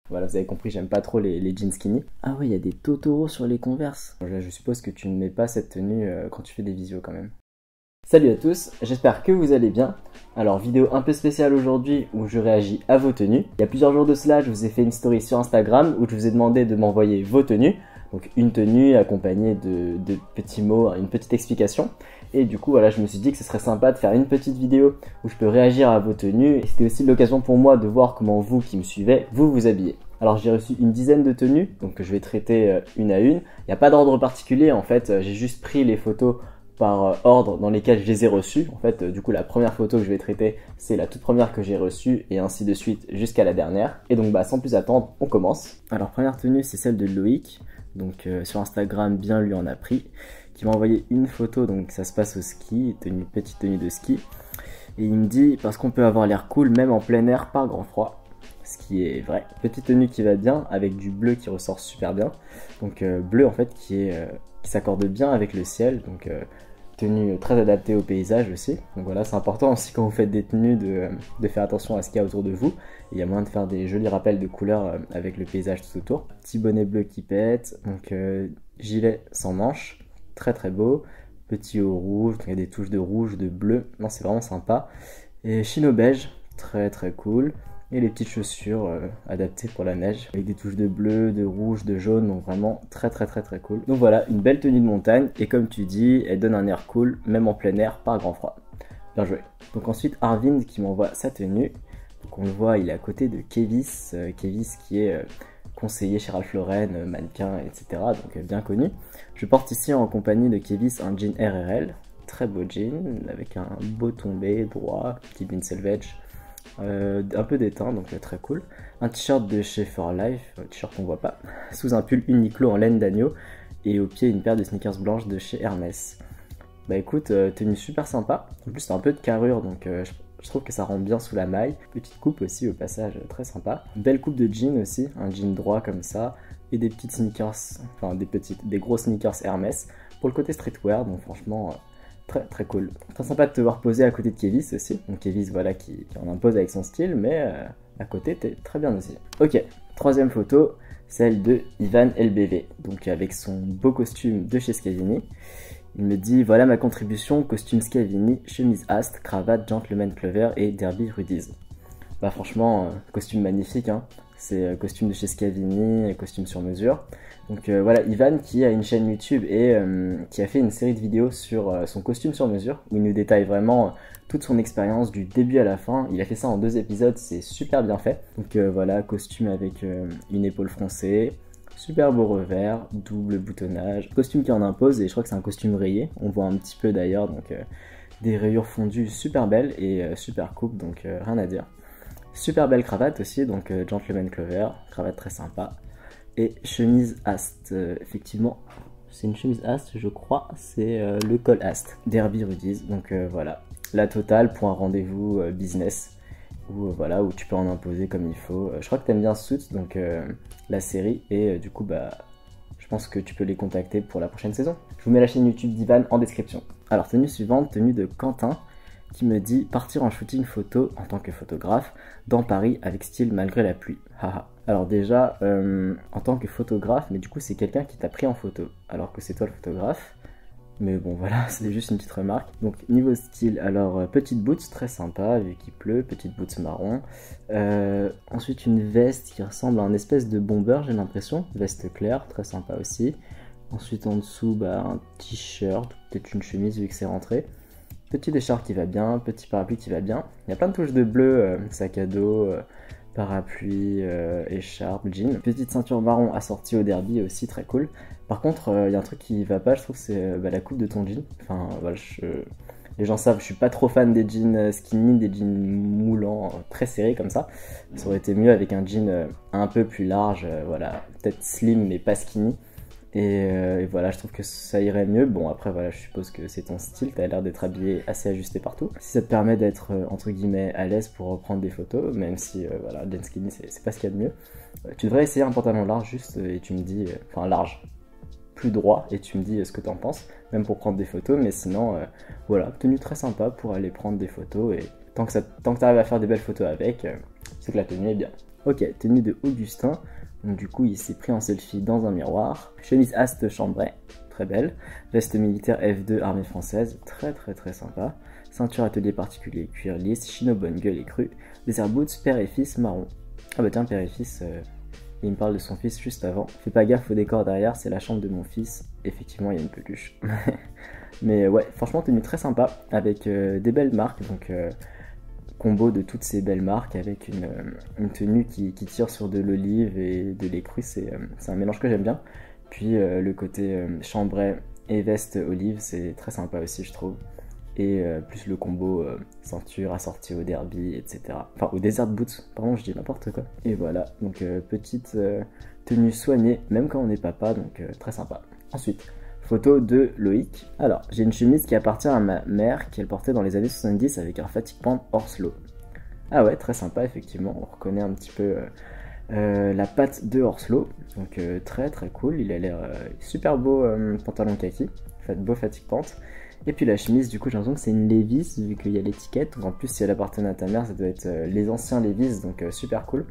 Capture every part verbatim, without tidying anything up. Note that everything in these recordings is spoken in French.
Voilà, vous avez compris, j'aime pas trop les, les jeans skinny. Ah ouais, il y a des Totoro sur les Converse. Je, je suppose que tu ne mets pas cette tenue euh, quand tu fais des visios quand même. Salut à tous, j'espère que vous allez bien. Alors vidéo un peu spéciale aujourd'hui où je réagis à vos tenues. Il y a plusieurs jours de cela, je vous ai fait une story sur Instagram où je vous ai demandé de m'envoyer vos tenues. Donc une tenue accompagnée de, de petits mots, une petite explication. Et du coup voilà, je me suis dit que ce serait sympa de faire une petite vidéo où je peux réagir à vos tenues. Et c'était aussi l'occasion pour moi de voir comment vous qui me suivez, vous vous habillez. Alors j'ai reçu une dizaine de tenues, donc je vais traiter une à une. Il n'y a pas d'ordre particulier en fait, j'ai juste pris les photos par ordre dans lesquels je les ai reçus. En fait, du coup, la première photo que je vais traiter, c'est la toute première que j'ai reçue et ainsi de suite jusqu'à la dernière. Et donc, bah, sans plus attendre, on commence. Alors, première tenue, c'est celle de Loïc. Donc, euh, sur Instagram, bien lui en a pris, qui m'a envoyé une photo. Donc, ça se passe au ski, tenue, petite tenue de ski. Et il me dit, parce qu'on peut avoir l'air cool, même en plein air, par grand froid. Ce qui est vrai. Petite tenue qui va bien, avec du bleu qui ressort super bien. Donc, euh, bleu, en fait, qui est... Euh, qui s'accorde bien avec le ciel. Donc, euh, tenue très adaptée au paysage aussi. Donc voilà, c'est important aussi quand vous faites des tenues de, de faire attention à ce qu'il y a autour de vous. Il y a moyen de faire des jolis rappels de couleurs avec le paysage tout autour. Petit bonnet bleu qui pète, donc euh, gilet sans manches, très très beau. Petit haut rouge, donc il y a des touches de rouge, de bleu, non c'est vraiment sympa. Et chino beige, très très cool. Et les petites chaussures euh, adaptées pour la neige avec des touches de bleu, de rouge, de jaune, donc vraiment très très très très cool. Donc voilà, une belle tenue de montagne et comme tu dis, elle donne un air cool même en plein air par grand froid. Bien joué. Donc ensuite Arvind qui m'envoie sa tenue. Donc on le voit, il est à côté de Kevis, euh, Kevis qui est euh, conseiller chez Ralph Lauren, euh, mannequin, et cetera. Donc euh, bien connu. Je porte ici en compagnie de Kevis un jean R R L, très beau jean avec un beau tombé droit, petit jean selvage. Euh, un peu d'éteint, donc euh, très cool. Un t-shirt de chez For Life, un t-shirt qu'on voit pas, sous un pull Uniqlo en laine d'agneau et au pied une paire de sneakers blanches de chez Hermès. Bah écoute, euh, tenue super sympa. En plus, c'est un peu de carrure, donc euh, je, je trouve que ça rentre bien sous la maille. Petite coupe aussi au passage, euh, très sympa. Belle coupe de jean aussi, un jean droit comme ça et des petites sneakers, enfin des petites, des gros sneakers Hermès pour le côté streetwear. Donc franchement. Euh, Très très cool. Très sympa de te voir poser à côté de Kevis aussi. Donc Kevis voilà qui, qui en impose avec son style, mais euh, à côté t'es très bien aussi. Ok, troisième photo, celle de Ivan L B V. Donc avec son beau costume de chez Scavini. Il me dit voilà ma contribution, costume Scavini, chemise Ast, cravate, gentleman clover et derby rudies. Bah franchement, euh, costume magnifique, hein. C'est euh, costume de chez Scavini, costume sur mesure. Donc euh, voilà, Ivan qui a une chaîne YouTube et euh, qui a fait une série de vidéos sur euh, son costume sur mesure, où il nous détaille vraiment euh, toute son expérience du début à la fin. Il a fait ça en deux épisodes, c'est super bien fait. Donc euh, voilà, costume avec euh, une épaule froncée, super beau revers, double boutonnage, costume qui en impose et je crois que c'est un costume rayé, on voit un petit peu d'ailleurs, donc euh, des rayures fondues super belles et euh, super coupe, donc euh, rien à dire. Super belle cravate aussi, donc euh, gentleman clover, cravate très sympa. Et chemise Ast, euh, effectivement, c'est une chemise Ast, je crois, c'est euh, le col Ast, Derby Rudies. Donc euh, voilà, la totale pour un rendez-vous euh, business, où, euh, voilà, où tu peux en imposer comme il faut. Euh, je crois que tu aimes bien Suits, donc euh, la série, et euh, du coup, bah, je pense que tu peux les contacter pour la prochaine saison. Je vous mets la chaîne YouTube d'Ivan en description. Alors, tenue suivante, tenue de Quentin, qui me dit partir en shooting photo en tant que photographe dans Paris avec style malgré la pluie. Haha. Alors déjà, euh, en tant que photographe, mais du coup c'est quelqu'un qui t'a pris en photo, alors que c'est toi le photographe. Mais bon voilà, c'est juste une petite remarque. Donc niveau style, alors euh, petite boots, très sympa, vu qu'il pleut, petite boots marron. Euh, ensuite une veste qui ressemble à un espèce de bomber, j'ai l'impression. Veste claire, très sympa aussi. Ensuite en dessous, bah, un t-shirt, peut-être une chemise vu que c'est rentré. Petit écharpe qui va bien, petit parapluie qui va bien. Il y a plein de touches de bleu, euh, sac à dos, euh, parapluie, euh, écharpe, jean. Petite ceinture marron assortie au derby aussi, très cool. Par contre, il euh, y a un truc qui va pas, je trouve, c'est euh, bah, la coupe de ton jean. Enfin, voilà, je... les gens savent, je suis pas trop fan des jeans skinny, des jeans moulants, euh, très serrés comme ça. Ça aurait été mieux avec un jean euh, un peu plus large, euh, voilà, peut-être slim mais pas skinny. Et, euh, et voilà, je trouve que ça irait mieux. Bon, après, voilà, je suppose que c'est ton style, t'as l'air d'être habillé assez ajusté partout. Si ça te permet d'être, euh, entre guillemets, à l'aise pour reprendre des photos, même si, euh, voilà, jean skinny, c'est pas ce qu'il y a de mieux. Euh, tu devrais essayer un pantalon large juste, et tu me dis, euh, enfin large, plus droit, et tu me dis euh, ce que t'en penses, même pour prendre des photos, mais sinon, euh, voilà, tenue très sympa pour aller prendre des photos, et tant que, ça, tant que t'arrives à faire des belles photos avec, euh, c'est que la tenue est bien. Ok, tenue de Augustin. Donc du coup il s'est pris en selfie dans un miroir. Chemise Ast Chambray, très belle. Veste militaire F deux armée française, très très très sympa. Ceinture atelier particulier cuir lisse, chino bonne gueule et cru. Lézard boots père et fils marron. Ah bah tiens, père et fils, euh, il me parle de son fils juste avant. Fais pas gaffe au décor derrière, c'est la chambre de mon fils. Effectivement il y a une peluche. Mais ouais, franchement tenue très sympa, avec euh, des belles marques, donc euh, combo de toutes ces belles marques avec une, euh, une tenue qui, qui tire sur de l'olive et de lait cru, c'est euh, un mélange que j'aime bien. Puis euh, le côté euh, chambray et veste olive, c'est très sympa aussi je trouve. Et euh, plus le combo euh, ceinture assortie au derby, et cetera. Enfin au desert boots, pardon je dis n'importe quoi. Et voilà, donc euh, petite euh, tenue soignée, même quand on est papa, donc euh, très sympa. Ensuite, photo de Loïc. Alors, j'ai une chemise qui appartient à ma mère, qu'elle portait dans les années soixante-dix avec un fatigue pant Horslow. Ah ouais, très sympa, effectivement. On reconnaît un petit peu euh, euh, la patte de Horslow. Donc euh, très très cool. Il a l'air euh, super beau euh, pantalon kaki. Beau fatigue pant. Et puis la chemise, du coup, j'ai l'impression que c'est une Levi's, vu qu'il y a l'étiquette. En plus, si elle appartenait à ta mère, ça doit être euh, les anciens Levi's, donc euh, super cool.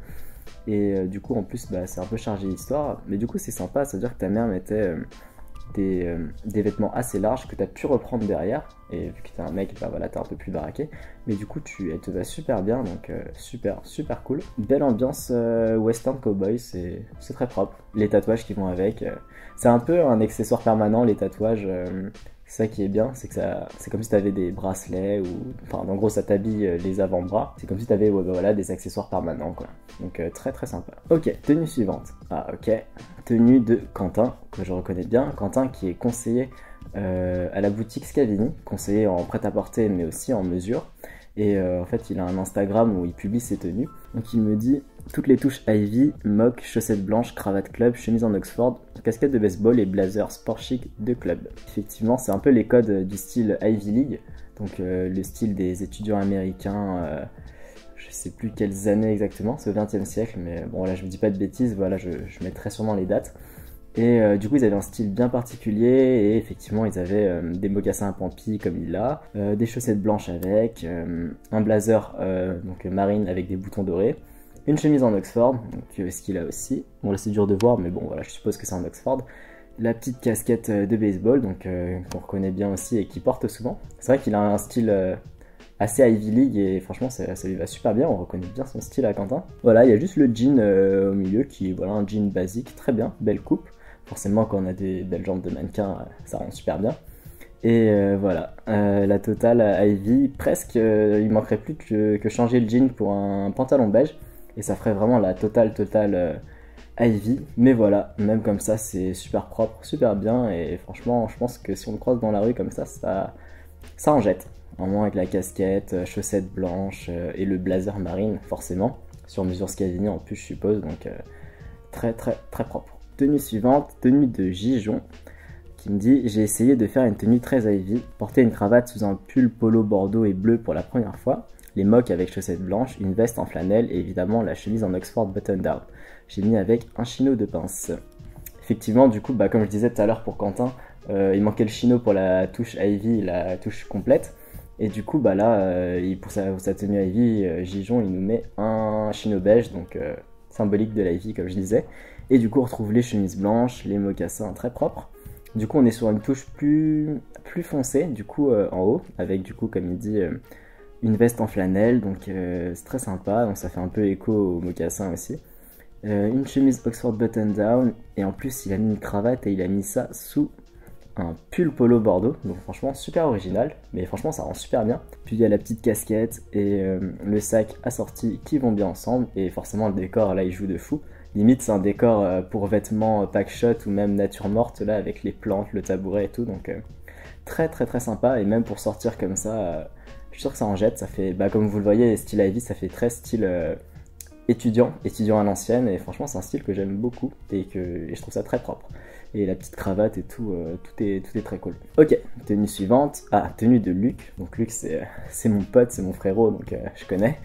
Et euh, du coup, en plus, bah, c'est un peu chargé d'histoire. Mais du coup, c'est sympa, c'est-à-dire que ta mère mettait... Euh, Des, euh, des vêtements assez larges que tu as pu reprendre derrière, et vu que tu es un mec, bah voilà, tu es un peu plus baraqué, mais du coup tu, elle te va super bien, donc euh, super super cool. Belle ambiance euh, western cowboy, c'est très propre, les tatouages qui vont avec, euh, c'est un peu un accessoire permanent les tatouages, euh, c'est ça qui est bien, c'est que ça, c'est comme si tu avais des bracelets, ou enfin en gros ça t'habille les avant-bras, c'est comme si tu avais ouais, bah, voilà, des accessoires permanents quoi, donc euh, très très sympa. Ok, tenue suivante, ah ok, tenue de Quentin, que je reconnais bien, Quentin qui est conseiller euh, à la boutique Scavini, conseiller en prêt-à-porter mais aussi en mesure, et euh, en fait il a un Instagram où il publie ses tenues, donc il me dit toutes les touches Ivy, mock, chaussettes blanches, cravate club, chemise en Oxford, casquette de baseball et blazer sport chic de club. Effectivement c'est un peu les codes du style Ivy League, donc euh, le style des étudiants américains, euh, je sais plus quelles années exactement, c'est au vingtième siècle, mais bon là je me dis pas de bêtises, voilà je, je mettrai sûrement les dates. Et euh, du coup ils avaient un style bien particulier, et effectivement ils avaient euh, des mocassins à pampi comme il a, euh, des chaussettes blanches avec, euh, un blazer euh, donc marine avec des boutons dorés, une chemise en Oxford, donc euh, ce qu'il a aussi, bon là c'est dur de voir mais bon voilà je suppose que c'est en Oxford, la petite casquette de baseball, donc euh, qu'on reconnaît bien aussi et qu'il porte souvent. C'est vrai qu'il a un style... Euh, assez Ivy League et franchement ça, ça lui va super bien, on reconnaît bien son style à Quentin. Voilà, il y a juste le jean euh, au milieu qui est voilà, un jean basique, très bien, belle coupe. Forcément quand on a des belles jambes de mannequin, ça rend super bien. Et euh, voilà, euh, la totale Ivy, presque, euh, il manquerait plus que, que changer le jean pour un pantalon beige. Et ça ferait vraiment la totale totale euh, Ivy. Mais voilà, même comme ça c'est super propre, super bien. Et franchement je pense que si on le croise dans la rue comme ça, ça, ça en jette. Vraiment avec la casquette, chaussettes blanches euh, et le blazer marine, forcément. Sur mesure Scavini en plus, je suppose, donc euh, très très très propre. Tenue suivante, tenue de Gijon, qui me dit « J'ai essayé de faire une tenue très Ivy, porter une cravate sous un pull polo bordeaux et bleu pour la première fois, les mocs avec chaussettes blanches, une veste en flanelle et évidemment la chemise en Oxford button-down. J'ai mis avec un chino de pince. » Effectivement, du coup, bah, comme je disais tout à l'heure pour Quentin, euh, il manquait le chino pour la touche Ivy, la touche complète. Et du coup, bah là, euh, pour, sa, pour sa tenue Ivy, euh, Gijon, il nous met un chino beige, donc euh, symbolique de l'Ivy, comme je disais. Et du coup, on retrouve les chemises blanches, les mocassins très propres. Du coup, on est sur une touche plus, plus foncée, du coup, euh, en haut, avec, du coup, comme il dit, euh, une veste en flanelle, donc euh, c'est très sympa. Donc ça fait un peu écho aux mocassins aussi. Euh, une chemise Oxford button down, et en plus, il a mis une cravate et il a mis ça sous un pull polo bordeaux, donc franchement super original, mais franchement ça rend super bien. Puis il y a la petite casquette et euh, le sac assorti qui vont bien ensemble, et forcément le décor là il joue de fou. Limite c'est un décor euh, pour vêtements pack shot ou même nature morte là avec les plantes, le tabouret et tout, donc euh, très très très sympa. Et même pour sortir comme ça, euh, je suis sûr que ça en jette, ça fait, bah comme vous le voyez, style Ivy, ça fait très style euh, étudiant, étudiant à l'ancienne, et franchement c'est un style que j'aime beaucoup et que et je trouve ça très propre. Et la petite cravate et tout, euh, tout, est, tout est très cool. Ok, tenue suivante. Ah, tenue de Luc. Donc Luc, c'est mon pote, c'est mon frérot, donc euh, je connais.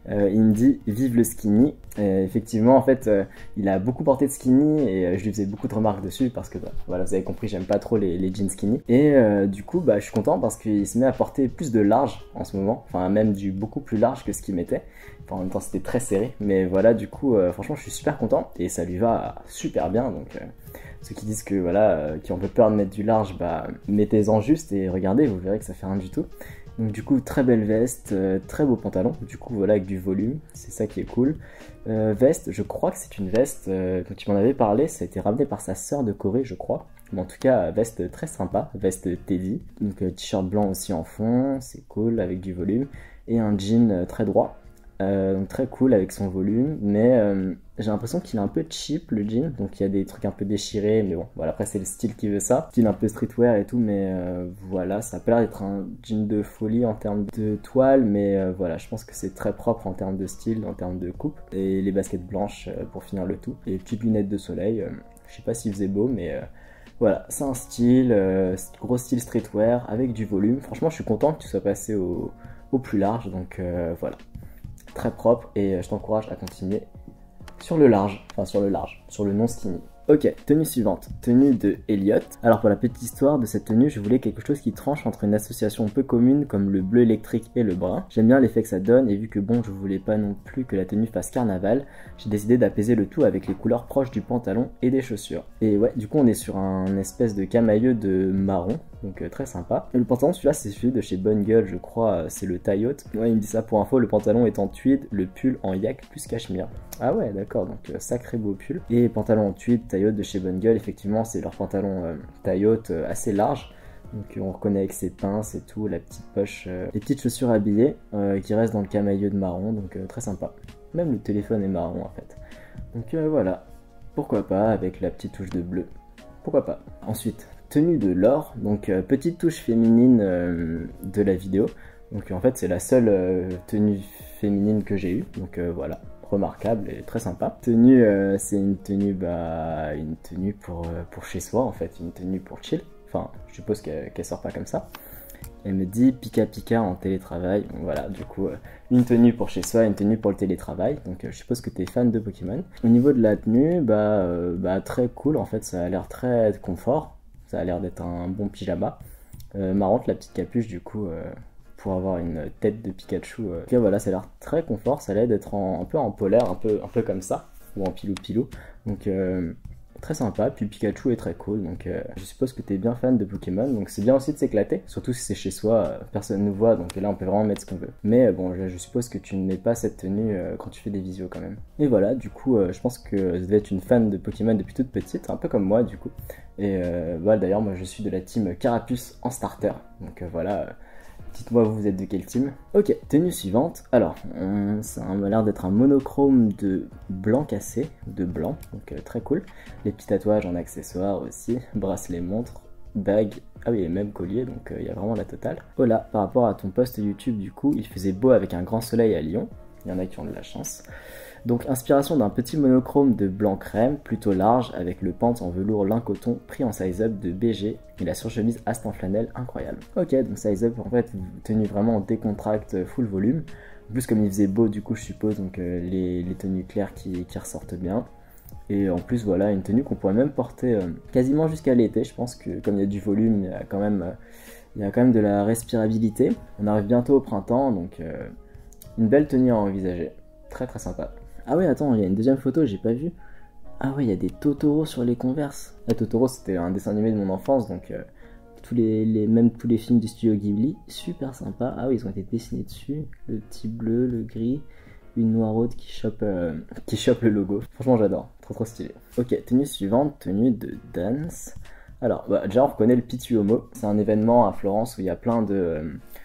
Euh, il me dit vive le skinny. Et effectivement, en fait, euh, il a beaucoup porté de skinny et euh, je lui faisais beaucoup de remarques dessus parce que bah, voilà, vous avez compris, j'aime pas trop les, les jeans skinny. Et euh, du coup, bah, je suis content parce qu'il se met à porter plus de large en ce moment, enfin même du beaucoup plus large que ce qu'il mettait. Enfin, en même temps, c'était très serré, mais voilà, du coup, euh, franchement, je suis super content et ça lui va super bien. Donc, euh, ceux qui disent que voilà, euh, qui ont peu peur de mettre du large, bah mettez-en juste et regardez, vous verrez que ça fait rien du tout. Donc du coup, très belle veste, euh, très beau pantalon, du coup voilà, avec du volume, c'est ça qui est cool. Euh, veste, je crois que c'est une veste, euh, quand tu m'en avais parlé, ça a été ramené par sa sœur de Corée, je crois. Mais en tout cas, veste très sympa, veste Teddy. Donc euh, t-shirt blanc aussi en fond, c'est cool, avec du volume. Et un jean euh, très droit, euh, donc très cool avec son volume, mais euh, j'ai l'impression qu'il est un peu cheap le jean, donc il y a des trucs un peu déchirés, mais bon, voilà, après c'est le style qui veut ça, style un peu streetwear et tout, mais euh, voilà, ça a pas l'air d'être un jean de folie en termes de toile, mais euh, voilà, je pense que c'est très propre en termes de style, en termes de coupe, et les baskets blanches euh, pour finir le tout, et les petites lunettes de soleil, euh, je sais pas s'il faisait beau, mais euh, voilà, c'est un style, euh, gros style streetwear, avec du volume, franchement je suis content que tu sois passé au, au plus large, donc euh, voilà, très propre, et je t'encourage à continuer sur le large, enfin sur le large, sur le non skinny. Ok, tenue suivante, tenue de Elliot. Alors pour la petite histoire de cette tenue, je voulais quelque chose qui tranche entre une association peu commune comme le bleu électrique et le brun. J'aime bien l'effet que ça donne et vu que bon, je voulais pas non plus que la tenue fasse carnaval, j'ai décidé d'apaiser le tout avec les couleurs proches du pantalon et des chaussures. Et ouais, du coup on est sur un espèce de camailleux de marron, donc euh, très sympa. Et le pantalon, celui-là c'est celui de chez Bonne Gueule, je crois, euh, c'est le taille haute. Ouais, il me dit ça pour info, le pantalon est en tweed, le pull en yak plus cachemire. Ah ouais, d'accord, donc euh, sacré beau pull. Et pantalon en tweed, taille haute de chez Bonne Gueule, effectivement c'est leur pantalon euh, taille haute euh, assez large. Donc euh, on reconnaît avec ses pinces et tout, la petite poche, euh, les petites chaussures habillées euh, qui restent dans le camailleux de marron, donc euh, très sympa. Même le téléphone est marron en fait. Donc euh, voilà, pourquoi pas avec la petite touche de bleu, pourquoi pas. Ensuite, tenue de Laure, donc euh, petite touche féminine euh, de la vidéo. Donc en fait c'est la seule euh, tenue féminine que j'ai eue, donc euh, voilà, remarquable et très sympa. Tenue, euh, c'est une tenue, bah, une tenue pour, euh, pour chez soi en fait, une tenue pour chill. Enfin, je suppose qu'elle qu'elle sort pas comme ça. Elle me dit Pika Pika en télétravail. Donc voilà, du coup, euh, une tenue pour chez soi, une tenue pour le télétravail. Donc euh, je suppose que tu es fan de Pokémon. Au niveau de la tenue, bah, euh, bah très cool en fait, ça a l'air très confort. Ça a l'air d'être un bon pyjama. Euh, marrante la petite capuche du coup. Euh, pour avoir une tête de Pikachu. Euh. Ok, voilà, ça a l'air très confort, ça a l'air d'être un peu en polaire, un peu, un peu comme ça, ou en pilou pilou. Donc euh, très sympa, puis Pikachu est très cool, donc euh, je suppose que tu es bien fan de Pokémon, donc c'est bien aussi de s'éclater, surtout si c'est chez soi, euh, personne ne nous voit, donc là on peut vraiment mettre ce qu'on veut. Mais euh, bon, je, je suppose que tu ne mets pas cette tenue euh, quand tu fais des visios quand même. Et voilà, du coup, euh, je pense que tu devais être une fan de Pokémon depuis toute petite, un peu comme moi du coup. Et euh, voilà, d'ailleurs, moi je suis de la team Carapuce en starter, donc euh, voilà... Euh, dites-moi vous êtes de quel team. Ok, tenue suivante. Alors, on, ça a l'air d'être un monochrome de blanc cassé, de blanc, donc euh, très cool. Les petits tatouages en accessoires aussi, bracelet, montre, bague, ah oui, et même collier, donc il euh, y a vraiment la totale. Voilà, par rapport à ton post YouTube du coup, il faisait beau avec un grand soleil à Lyon. Il y en a qui ont de la chance. Donc inspiration d'un petit monochrome de blanc crème, plutôt large, avec le pant en velours lin coton pris en size up de B G et la surchemise Ast en flanelle incroyable. Ok, donc size up en fait, tenue vraiment en décontracte full volume. En plus comme il faisait beau du coup je suppose, donc euh, les, les tenues claires qui, qui ressortent bien. Et en plus voilà, une tenue qu'on pourrait même porter euh, quasiment jusqu'à l'été. Je pense que comme il y a du volume, il y a quand même, euh, il y a quand même de la respirabilité. On arrive bientôt au printemps, donc euh, une belle tenue à envisager. Très très sympa. Ah ouais, attends, il y a une deuxième photo, j'ai pas vu. Ah ouais, il y a des Totoro sur les Converse. Ah, Totoro, c'était un dessin animé de mon enfance, donc euh, tous les, les, même tous les films du studio Ghibli, super sympa. Ah oui, ils ont été dessinés dessus. Le petit bleu, le gris, une noiraude qui chope, euh, qui chope le logo. Franchement, j'adore, trop trop stylé. Ok, tenue suivante, tenue de dance. Alors, bah, déjà, on reconnaît le Pitsuomo. C'est un événement à Florence où il y a plein de... Euh,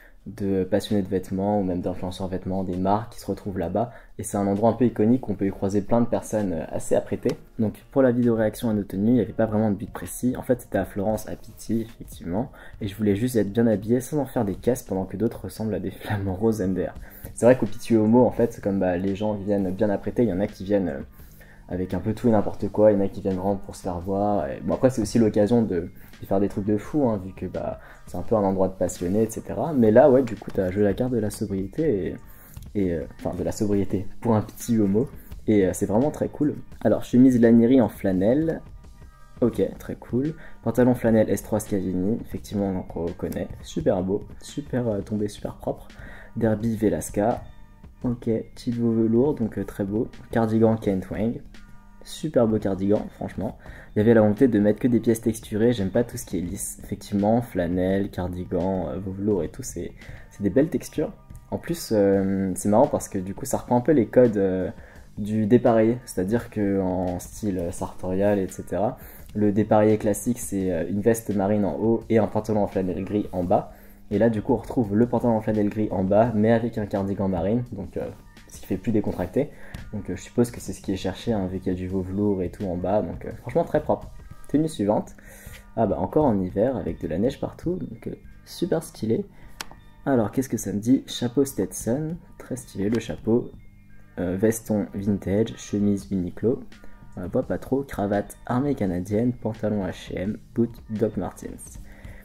de passionnés de vêtements ou même d'influenceurs vêtements, des marques qui se retrouvent là-bas et c'est un endroit un peu iconique où on peut y croiser plein de personnes assez apprêtées. Donc pour la vidéo réaction à nos tenues, il n'y avait pas vraiment de but précis, en fait c'était à Florence, à Pitti effectivement, et je voulais juste être bien habillé sans en faire des caisses pendant que d'autres ressemblent à des flamants roses M D R. C'est vrai qu'au Pitsuomo en fait, comme bah, les gens viennent bien apprêtés, il y en a qui viennent euh, avec un peu tout et n'importe quoi, il y en a qui viennent vraiment pour se faire voir, et bon après c'est aussi l'occasion de de faire des trucs de fou, hein, vu que bah, c'est un peu un endroit de passionnés, et cetera. Mais là, ouais, du coup, t'as joué la carte de la sobriété, et, et euh, enfin de la sobriété pour un petit homo, et euh, c'est vraiment très cool. Alors chemise Lanieri en flanelle, ok, très cool. Pantalon flanelle S trois Scavini, effectivement on en reconnaît, super beau, super euh, tombé, super propre. Derby Velasca, ok, Tilvo velours, donc euh, très beau. Cardigan Kent Wang, super beau cardigan, franchement. Il y avait la volonté de mettre que des pièces texturées, j'aime pas tout ce qui est lisse. Effectivement, flanelle, cardigan, euh, velours et tout, c'est des belles textures. En plus, euh, c'est marrant parce que du coup, ça reprend un peu les codes euh, du dépareillé, c'est-à-dire qu'en style sartorial, et cetera, le dépareillé classique, c'est une veste marine en haut et un pantalon en flanelle gris en bas. Et là, du coup, on retrouve le pantalon en flanelle gris en bas, mais avec un cardigan marine, donc euh, ce qui fait plus décontracté. Donc euh, je suppose que c'est ce qui est cherché, hein, vu qu'il y a du velours et tout en bas, donc euh, franchement très propre. Tenue suivante, ah bah encore en hiver, avec de la neige partout, donc euh, super stylé. Alors qu'est-ce que ça me dit? Chapeau Stetson, très stylé le chapeau. Euh, veston vintage, chemise Uniqlo, on la voit pas trop, cravate armée canadienne, pantalon H et M, boot Doc Martens.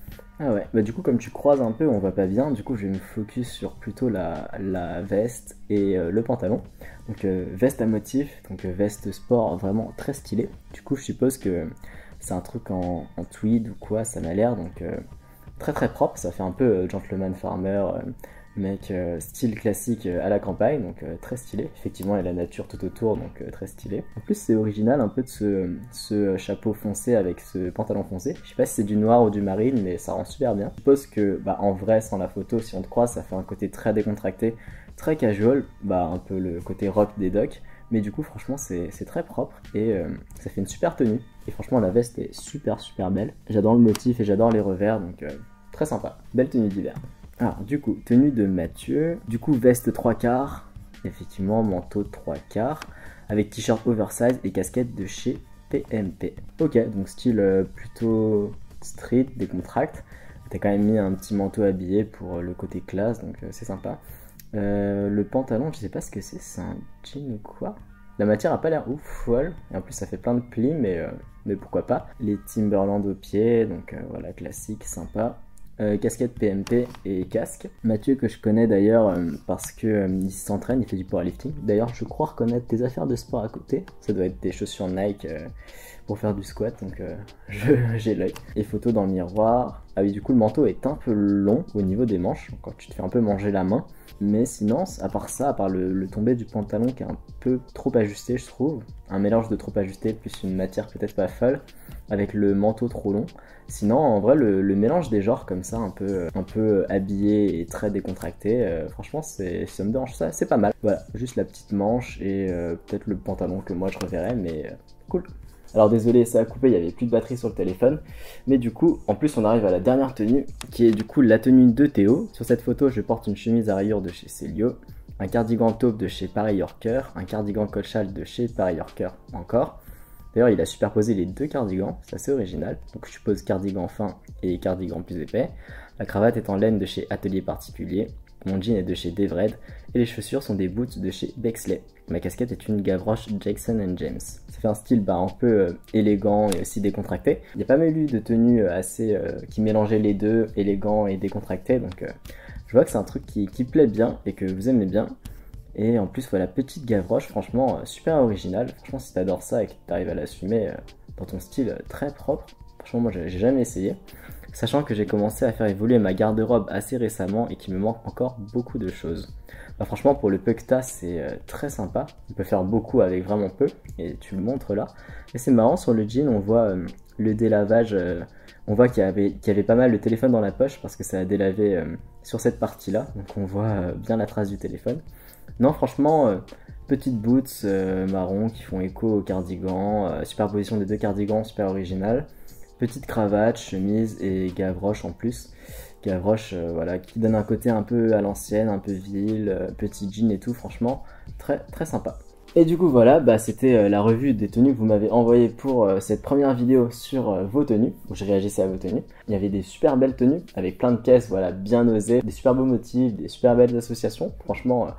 Ah ouais, bah du coup comme tu croises un peu, on voit pas bien, du coup je vais me focus sur plutôt la, la veste et euh, le pantalon. Donc euh, veste à motif, donc euh, veste sport vraiment très stylée. Du coup je suppose que c'est un truc en, en tweed ou quoi, ça m'a l'air, donc euh, très très propre, ça fait un peu euh, gentleman farmer, euh, mec euh, style classique euh, à la campagne, donc euh, très stylé. Effectivement, il y a la nature tout autour, donc euh, très stylé. En plus, c'est original un peu de ce, ce chapeau foncé avec ce pantalon foncé. Je sais pas si c'est du noir ou du marine, mais ça rend super bien. Je suppose que, bah, en vrai, sans la photo, si on te croise, ça fait un côté très décontracté, très casual, bah, un peu le côté rock des docs. Mais du coup, franchement, c'est très propre et euh, ça fait une super tenue. Et franchement, la veste est super super belle. J'adore le motif et j'adore les revers, donc euh, très sympa. Belle tenue d'hiver. Alors, du coup, tenue de Mathieu, du coup, veste trois quarts, effectivement, manteau trois quarts, avec t-shirt oversize et casquette de chez P M P. Ok, donc style euh, plutôt street, décontracte. T'as quand même mis un petit manteau habillé pour euh, le côté classe, donc euh, c'est sympa. Euh, le pantalon, je sais pas ce que c'est, c'est un jean ou quoi? La matière a pas l'air ouf, folle, et en plus ça fait plein de plis, mais, euh, mais pourquoi pas. Les Timberland aux pieds, donc euh, voilà, classique, sympa. Euh, casquette P M P et casque. Mathieu que je connais d'ailleurs euh, parce que euh, il s'entraîne, il fait du powerlifting. D'ailleurs je crois reconnaître des affaires de sport à côté. Ça doit être des chaussures Nike euh, pour faire du squat, donc euh, j'ai l'œil. Et photo dans le miroir. Ah oui, du coup le manteau est un peu long au niveau des manches, quand tu te fais un peu manger la main. Mais sinon, à part ça, à part le, le tombé du pantalon qui est un peu trop ajusté je trouve, un mélange de trop ajusté plus une matière peut-être pas folle, avec le manteau trop long. Sinon, en vrai, le, le mélange des genres comme ça, un peu, un peu habillé et très décontracté, euh, franchement, c'est, ça me dérange ça, c'est pas mal. Voilà, juste la petite manche et euh, peut-être le pantalon que moi je reverrai, mais euh, cool. Alors désolé, ça a coupé, il n'y avait plus de batterie sur le téléphone. Mais du coup, en plus, on arrive à la dernière tenue, qui est du coup la tenue de Théo. Sur cette photo, je porte une chemise à rayures de chez Célio, un cardigan taupe de chez Paris Yorker, un cardigan colchal de chez Paris Yorker encore. D'ailleurs, il a superposé les deux cardigans, c'est assez original. Donc je suppose cardigan fin et cardigan plus épais. La cravate est en laine de chez Atelier Particulier. Mon jean est de chez Devred et les chaussures sont des boots de chez Bexley. Ma casquette est une Gavroche Jackson and James. Ça fait un style bah, un peu euh, élégant et aussi décontracté. Il y a pas mal eu de tenues euh, assez euh, qui mélangeaient les deux, élégant et décontracté. Donc euh, je vois que c'est un truc qui, qui plaît bien et que vous aimez bien. Et en plus voilà, petite Gavroche, franchement euh, super original. Franchement si t'adores ça et que t'arrives à l'assumer euh, dans ton style euh, très propre, franchement moi j'ai jamais essayé. Sachant que j'ai commencé à faire évoluer ma garde-robe assez récemment et qu'il me manque encore beaucoup de choses. Bah, franchement pour le peu que t'as c'est euh, très sympa, on peut faire beaucoup avec vraiment peu et tu le montres là. Et c'est marrant, sur le jean on voit euh, le délavage, euh, on voit qu'il y, avait, qu'il y avait pas mal le téléphone dans la poche parce que ça a délavé euh, sur cette partie là, donc on voit euh, bien la trace du téléphone. Non franchement, euh, petites boots euh, marron qui font écho au cardigan, euh, superposition des deux cardigans super original. Petite cravate, chemise et Gavroche en plus. Gavroche euh, voilà, qui donne un côté un peu à l'ancienne, un peu ville, euh, petit jean et tout, franchement très très sympa. Et du coup voilà, bah, c'était euh, la revue des tenues que vous m'avez envoyées pour euh, cette première vidéo sur euh, vos tenues, où je réagissais à vos tenues. Il y avait des super belles tenues, avec plein de caisses, voilà, bien osées, des super beaux motifs, des super belles associations, franchement euh,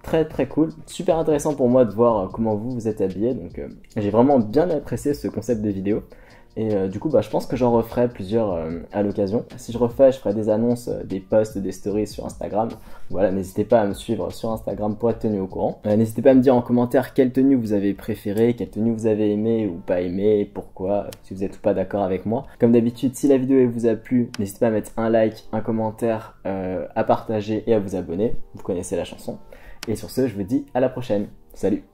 très très cool, super intéressant pour moi de voir comment vous vous êtes habillés, donc euh, j'ai vraiment bien apprécié ce concept de vidéo. Et euh, du coup, bah, je pense que j'en referai plusieurs euh, à l'occasion. Si je refais, je ferai des annonces, euh, des posts, des stories sur Instagram. Voilà, n'hésitez pas à me suivre sur Instagram pour être tenu au courant. Euh, n'hésitez pas à me dire en commentaire quelle tenue vous avez préférée, quelle tenue vous avez aimé ou pas aimé, pourquoi, si vous êtes ou pas d'accord avec moi. Comme d'habitude, si la vidéo vous a plu, n'hésitez pas à mettre un like, un commentaire, euh, à partager et à vous abonner. Vous connaissez la chanson. Et sur ce, je vous dis à la prochaine. Salut!